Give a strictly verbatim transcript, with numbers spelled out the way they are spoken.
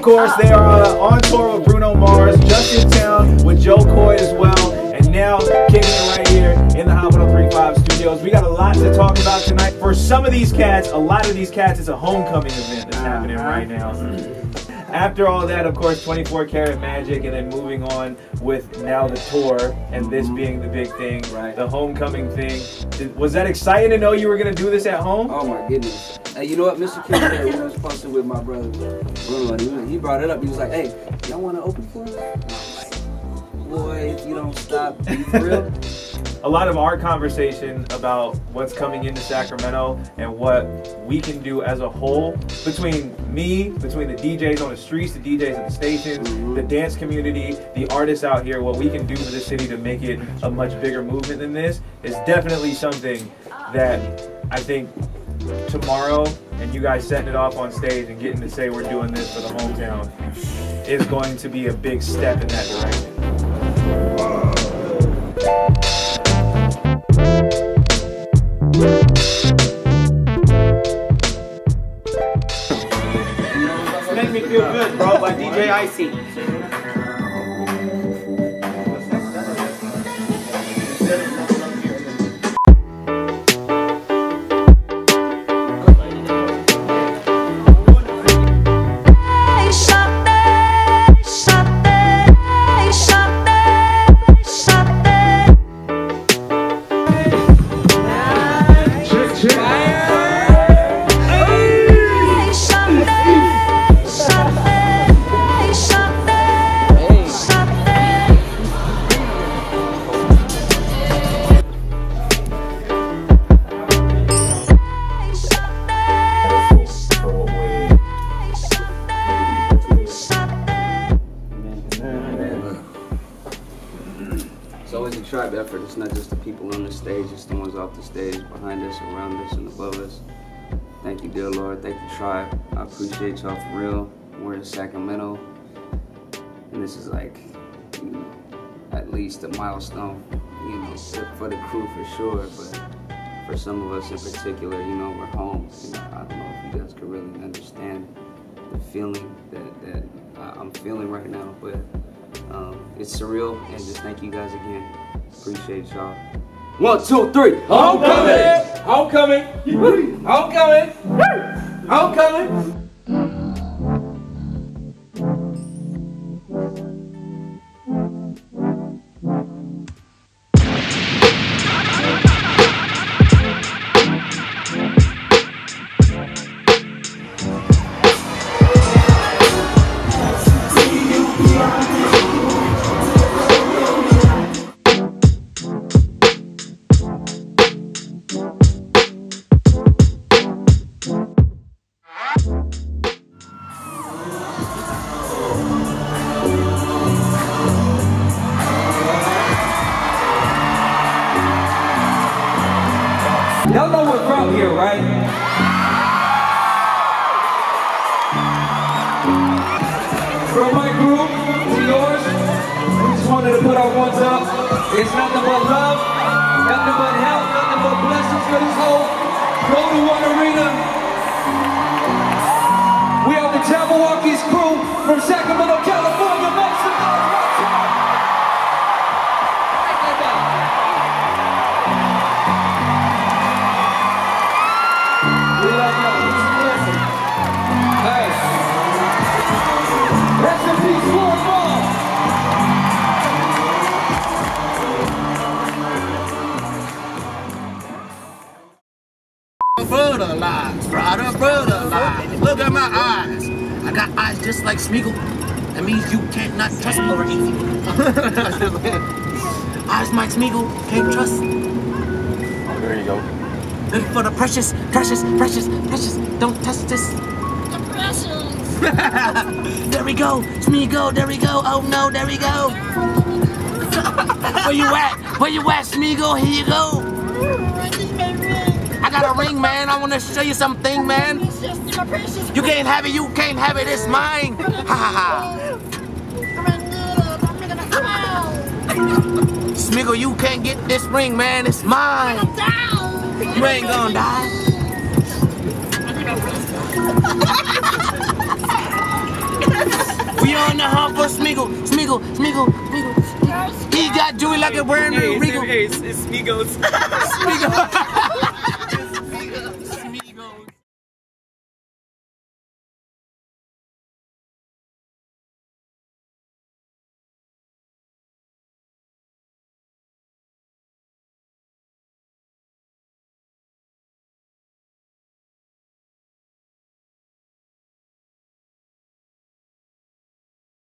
course, they are uh, on tour with Bruno Mars, just in town with Joe Coy as well, and now kicking it right here in the Hot one oh three point five studios. We got a lot to talk about tonight. For some of these cats, a lot of these cats, it's a homecoming event that's happening right now. After all that, of course, twenty-four karat magic, and then moving on with now the tour, and this being the big thing, right? The homecoming thing. Did, was that exciting to know you were going to do this at home? Oh my goodness. Hey, you know what, Mister King said, we was posting with my brother Bruno, and he, was, he brought it up. He was like, hey, y'all want to open for us? And I'm like, boy, if you don't stop, are you for real? A lot of our conversation about what's coming into Sacramento and what we can do as a whole, between me, between the D Js on the streets, the D Js at the stations, mm-hmm. the dance community, the artists out here, what we can do for the city to make it a much bigger movement than this is definitely something that I think tomorrow, and you guys setting it off on stage and getting to say we're doing this for the hometown, is going to be a big step in that direction. Make me feel good, bro, by D J Icy. Tribe effort. It's not just the people on the stage, it's the ones off the stage, behind us, around us, and above us. Thank you, dear Lord. Thank you, Tribe. I appreciate y'all for real. We're in Sacramento, and this is like, you know, at least a milestone, you know, for the crew for sure, but for some of us in particular, you know, we're home. And I don't know if you guys could really understand the feeling that, that I'm feeling right now, but um, it's surreal, and just thank you guys again. Appreciate y'all. One, two, three. Homecoming! Homecoming! Homecoming! Homecoming! Y'all know we're from here, right? From my group to yours, we just wanted to put our ones up. It's nothing but love, nothing but health, nothing but blessings for this whole Golden One Arena. We are the Jabberwockies crew from Sacramento, California. Make some noise. Brutalized, brother, brutalized. Look at my eyes. I got eyes just like Smeagol. That means you can't not trust me over easy. Eyes like Smeagol, can't trust. Oh, there you go. Looking for the precious, precious, precious, precious. Don't touch this. The precious. There we go, Smeagol, there we go. Oh no, there we go. Where you at? Where you at, Smeagol? Here you go. I got a ring, man. I want to show you something, man. You can't have it. You can't have it. It's mine. Ha ha ha. Smeagol, you can't get this ring, man. It's mine. You ain't gonna die. like a brand new Hey, Regal. hey, it's, it's Migos. Migos.